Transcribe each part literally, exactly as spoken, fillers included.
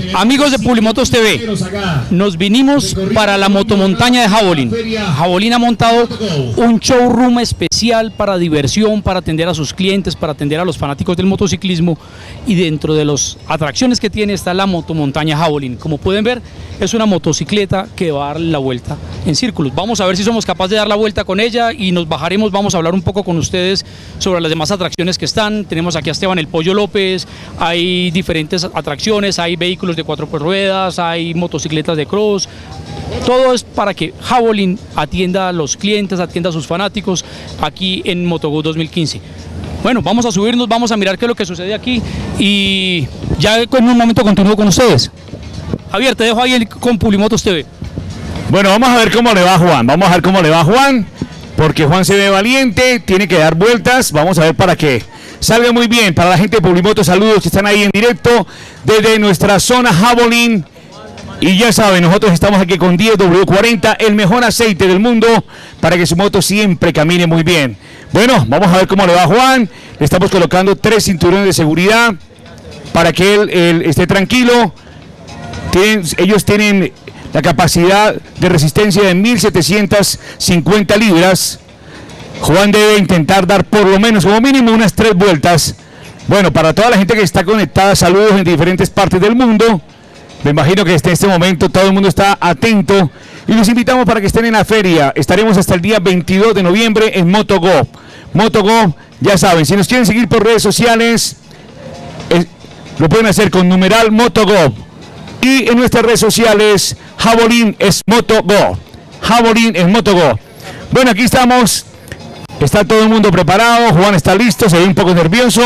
Amigos de Publimotos T V, nos vinimos para la motomontaña de Jabolín. Jabolín ha montado un showroom especial para diversión, para atender a sus clientes, para atender a los fanáticos del motociclismo, y dentro de las atracciones que tiene está la motomontaña Jabolín. Como pueden ver, es una motocicleta que va a dar la vuelta en círculos. Vamos a ver si somos capaces de dar la vuelta con ella y nos bajaremos, vamos a hablar un poco con ustedes sobre las demás atracciones que están. Tenemos aquí a Esteban el Pollo López, hay diferentes atracciones, hay vehículos de cuatro ruedas, hay motocicletas de cross. Todo es para que Jabolín atienda a los clientes, atienda a sus fanáticos aquí en MotoGo dos mil quince. Bueno, vamos a subirnos, vamos a mirar qué es lo que sucede aquí y ya en un momento continúo con ustedes. Javier, te dejo ahí con Publimotos T V. Bueno, vamos a ver cómo le va a Juan, vamos a ver cómo le va a Juan, porque Juan se ve valiente, tiene que dar vueltas, vamos a ver para qué. Salga muy bien. Para la gente de Publimotos, saludos que están ahí en directo desde nuestra zona Jabolín. Y ya saben, nosotros estamos aquí con diez W cuarenta, el mejor aceite del mundo para que su moto siempre camine muy bien. Bueno, vamos a ver cómo le va a Juan. Le estamos colocando tres cinturones de seguridad para que él, él esté tranquilo. Tienen, ellos tienen la capacidad de resistencia de mil setecientas cincuenta libras. Juan debe intentar dar por lo menos, como mínimo, unas tres vueltas. Bueno, para toda la gente que está conectada, saludos en diferentes partes del mundo. Me imagino que en este momento todo el mundo está atento. Y los invitamos para que estén en la feria. Estaremos hasta el día veintidós de noviembre en MotoGo. MotoGo, ya saben, si nos quieren seguir por redes sociales, eh, lo pueden hacer con numeral MotoGo. Y en nuestras redes sociales, Jabolín es MotoGo. Jabolín es MotoGo. Bueno, aquí estamos. Está todo el mundo preparado, Juan está listo, se ve un poco nervioso,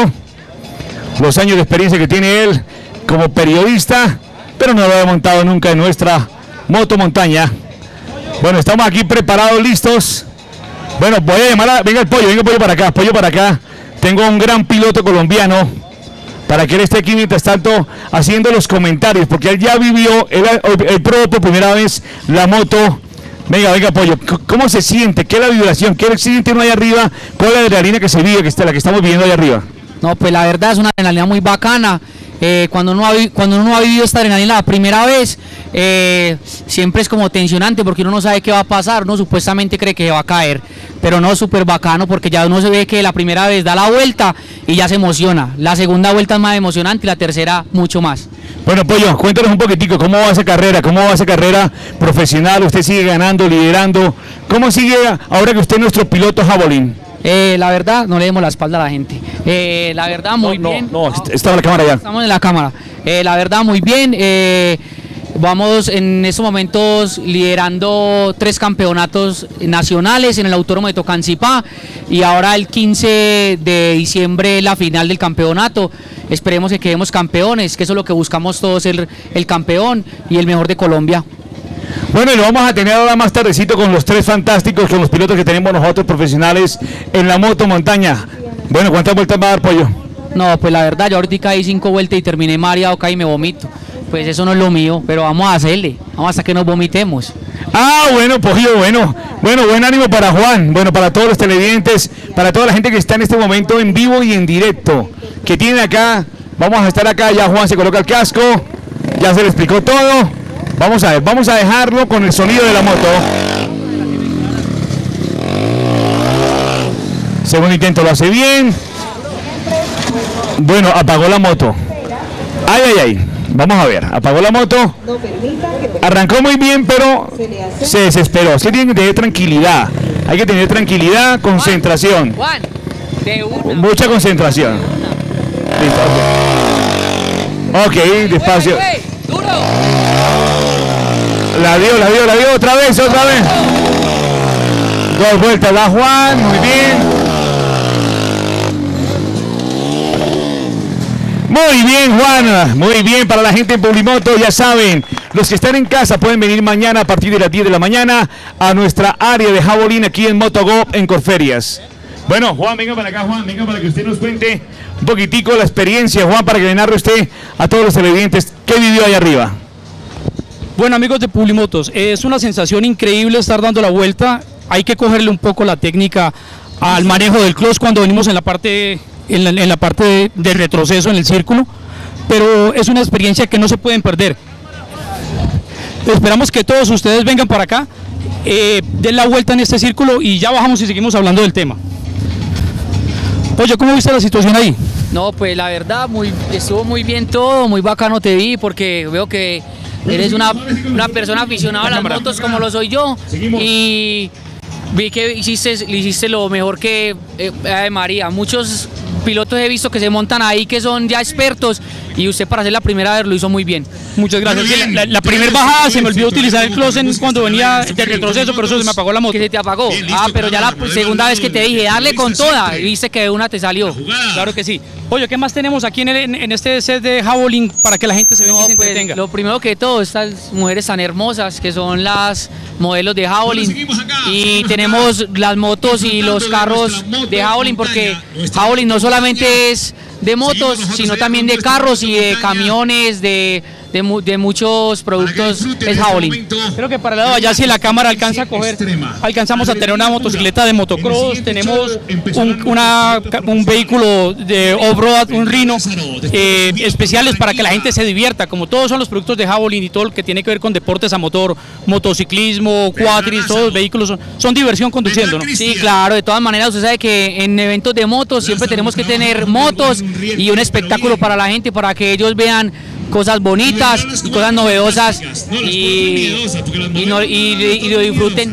los años de experiencia que tiene él como periodista, pero no lo había montado nunca en nuestra motomontaña. Bueno, estamos aquí preparados, listos. Bueno, voy a llamar a... Venga el pollo, venga el pollo para acá, pollo para acá. Tengo un gran piloto colombiano para que él esté aquí mientras tanto haciendo los comentarios, porque él ya vivió, él, él probó por primera vez la moto. Venga, venga, pollo, ¿cómo se siente? ¿Qué es la vibración? ¿Qué siente uno ahí arriba? ¿Cuál es la adrenalina que se vive, que está, la que estamos viviendo ahí arriba? No, pues la verdad es una adrenalina muy bacana. Eh, cuando, uno ha, cuando uno ha vivido esta adrenalina la primera vez, eh, siempre es como tensionante porque uno no sabe qué va a pasar, uno supuestamente cree que va a caer, pero no, súper bacano porque ya uno se ve que la primera vez da la vuelta y ya se emociona. La segunda vuelta es más emocionante y la tercera mucho más. Bueno, pollo, cuéntanos un poquitico, ¿cómo va esa carrera? ¿Cómo va esa carrera profesional? ¿Usted sigue ganando, liderando? ¿Cómo sigue ahora que usted es nuestro piloto Jabolín? Eh, la verdad, no le demos la espalda a la gente. Eh, la verdad, muy no, bien. No, no, está en la cámara ya. Estamos en la cámara. Eh, la verdad, muy bien. Eh, vamos en estos momentos liderando tres campeonatos nacionales en el Autódromo de Tocancipá y ahora el quince de diciembre la final del campeonato. Esperemos que quedemos campeones, que eso es lo que buscamos todos, el, el campeón y el mejor de Colombia. Bueno, y lo vamos a tener ahora más tardecito con los tres fantásticos, con los pilotos que tenemos nosotros profesionales en la motomontaña. Bueno, ¿cuántas vueltas va a dar, pollo? No, pues la verdad, yo ahorita caí cinco vueltas y terminé mareado, caí y me vomito. Pues eso no es lo mío, pero vamos a hacerle, vamos hasta que nos vomitemos. Ah, bueno, pollo, bueno, bueno, buen ánimo para Juan, bueno, para todos los televidentes, para toda la gente que está en este momento en vivo y en directo, que tienen acá, vamos a estar acá, ya Juan se coloca el casco, ya se le explicó todo. Vamos a ver, vamos a dejarlo con el sonido de la moto. Segundo intento, lo hace bien. Bueno, apagó la moto. Ay, ay, ay. Vamos a ver, apagó la moto. Arrancó muy bien, pero se desesperó. Se tiene que tener tranquilidad. Hay que tener tranquilidad, concentración. Juan, de una. Mucha concentración. Listo. Ok, despacio. Duro. La dio, la dio, la dio, otra vez, otra vez. Dos vueltas, va Juan, muy bien. Muy bien, Juan, muy bien para la gente en Publimoto, ya saben, los que están en casa pueden venir mañana a partir de las diez de la mañana a nuestra área de Jabolín aquí en MotoGo en Corferias. Bueno, Juan, venga para acá, Juan, venga para que usted nos cuente un poquitico la experiencia, Juan, para que le narre usted a todos los televidentes qué vivió ahí arriba. Bueno, amigos de Publimotos, es una sensación increíble estar dando la vuelta. Hay que cogerle un poco la técnica al manejo del clutch cuando venimos en la parte, en la, en la parte de, de retroceso en el círculo. pero es una experiencia que no se pueden perder. Esperamos que todos ustedes vengan para acá, eh, den la vuelta en este círculo y ya bajamos y seguimos hablando del tema. Oye, ¿cómo viste la situación ahí? No, pues la verdad, muy, estuvo muy bien todo, muy bacano te vi, porque veo que eres una, una persona aficionada a las motos como lo soy yo, y vi que hiciste, hiciste lo mejor que eh, eh, María. Muchos pilotos he visto que se montan ahí que son ya expertos, y usted para ser la primera vez lo hizo muy bien. Muchas gracias. Sí, la, la, la primera bajada se me olvidó utilizar el closen cuando venía de retroceso, pero eso se me apagó la moto. ¿Que se te apagó? Ah, pero ya la segunda vez que te dije, darle con toda, y viste que una te salió. Claro que sí. Oye, ¿qué más tenemos aquí en, el, en este set de Javelin para que la gente se venga no, y se pues, entretenga? Lo primero que todo, estas mujeres tan hermosas que son las modelos de Javelin, y tenemos las motos y los carros de Javelin, porque Javelin no solamente es de motos, sino también de carros y de camiones, de, de, de muchos productos es Javelin. Creo que para el lado de allá, si la cámara alcanza a coger, alcanzamos a tener una motocicleta de motocross, tenemos un, una, un vehículo de off-road, un Rhino, eh, especiales para que la gente se divierta, como todos son los productos de Javelin y todo lo que tiene que ver con deportes a motor, motociclismo, cuatris, todos los vehículos son, son diversión conduciendo, ¿no? Sí, claro, de todas maneras usted sabe que en eventos de motos siempre tenemos que tener motos y un espectáculo para la gente, para que ellos vean cosas bonitas y cosas novedosas y, y, no, y, y lo disfruten.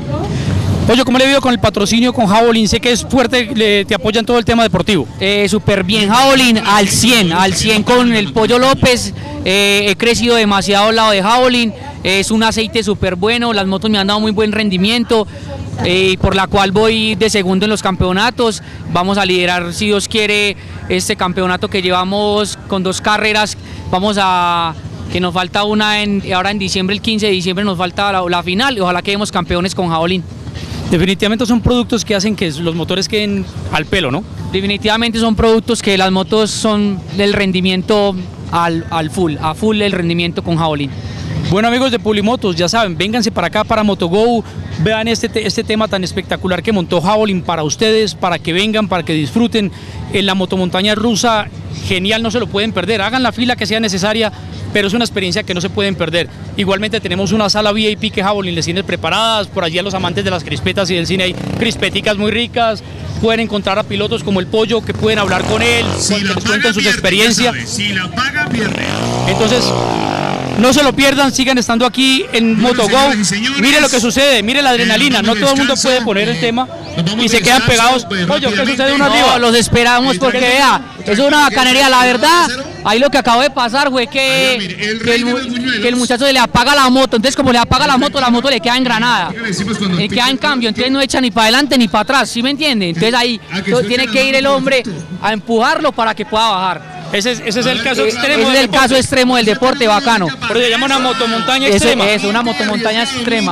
Oye, ¿cómo le veo con el patrocinio con Javelin? Sé que es fuerte, le, te apoyan todo el tema deportivo. Eh, Súper bien, Javelin al cien, al cien con el Pollo López, eh, he crecido demasiado al lado de Javelin, es un aceite súper bueno, las motos me han dado muy buen rendimiento, eh, por la cual voy de segundo en los campeonatos. Vamos a liderar, si Dios quiere, este campeonato que llevamos con dos carreras. Vamos a, que nos falta una en, ahora en diciembre, el quince de diciembre nos falta la, la final, y ojalá quedemos campeones con Javelin. Definitivamente son productos que hacen que los motores queden al pelo, ¿no? Definitivamente son productos que las motos son del rendimiento al, al full, a full el rendimiento con Javelin. Bueno, amigos de Publimotos, ya saben, vénganse para acá para MotoGo, vean este, este tema tan espectacular que montó Javelin para ustedes, para que vengan, para que disfruten en la motomontaña rusa. Genial, no se lo pueden perder, hagan la fila que sea necesaria, pero es una experiencia que no se pueden perder. Igualmente tenemos una sala V I P que Javelin les tiene preparadas, por allí a los amantes de las crispetas y del cine hay crispeticas muy ricas, pueden encontrar a pilotos como el Pollo que pueden hablar con él, si que les cuenten sus experiencias. Si la paga, pierde. Entonces, no se lo pierdan, sigan estando aquí en MotoGo, mire lo que sucede, mire la adrenalina, no todo el mundo puede poner el tema y se quedan pegados. Pollo, ¿qué sucede uno arriba? No, los esperamos porque vea, es una bacanería, la verdad. Ahí lo que acabo de pasar fue que, que, el, que el muchacho se le apaga la moto, entonces como le apaga la moto, la moto le queda engranada, le queda en cambio, entonces no echa ni para adelante ni para atrás, ¿sí me entiende? Entonces ahí tiene que ir el hombre a empujarlo para que pueda bajar. Ese es, ese es el caso extremo. Ese es el caso extremo del deporte, bacano. Pero se llama una motomontaña extrema. Es una motomontaña extrema.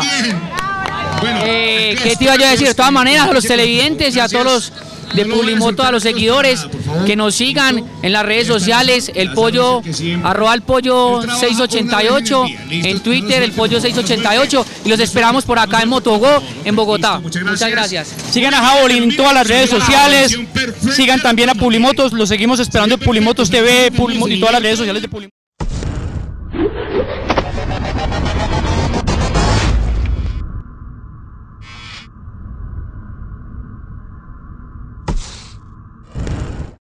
Eh, ¿Qué te iba yo a decir? De todas maneras, a los televidentes y a todos los de Publimoto, a los seguidores, que nos sigan en las redes sociales, el pollo, arroba el pollo seiscientos ochenta y ocho, en Twitter el pollo seiscientos ochenta y ocho, y los esperamos por acá en MotoGo, en Bogotá. Muchas gracias. Sigan a Javelin en todas las redes sociales, sigan también a Publimotos, los seguimos esperando en Publimotos T V Publimotos y todas las redes sociales de Publimotos.